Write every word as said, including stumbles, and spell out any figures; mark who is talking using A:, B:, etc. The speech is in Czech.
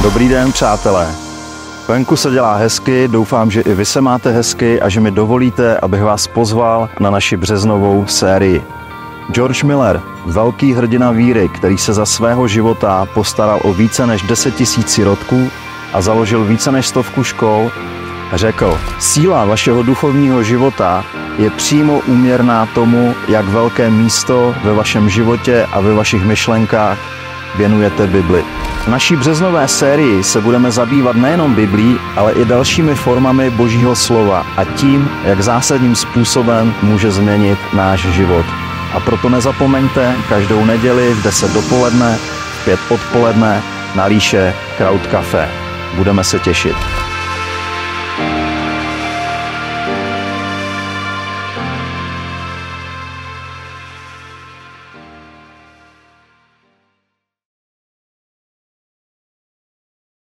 A: Dobrý den, přátelé. Venku se dělá hezky, doufám, že i vy se máte hezky a že mi dovolíte, abych vás pozval na naši březnovou sérii. George Miller, velký hrdina víry, který se za svého života postaral o více než deset tisíc sirotků a založil více než stovku škol, řekl: síla vašeho duchovního života je přímo úměrná tomu, jak velké místo ve vašem životě a ve vašich myšlenkách věnujete Bibli. V naší březnové sérii se budeme zabývat nejenom Biblí, ale i dalšími formami Božího slova a tím, jak zásadním způsobem může změnit náš život. A proto nezapomeňte každou neděli v deset dopoledne, v pět odpoledne na Líše Kraut Café. Budeme se těšit.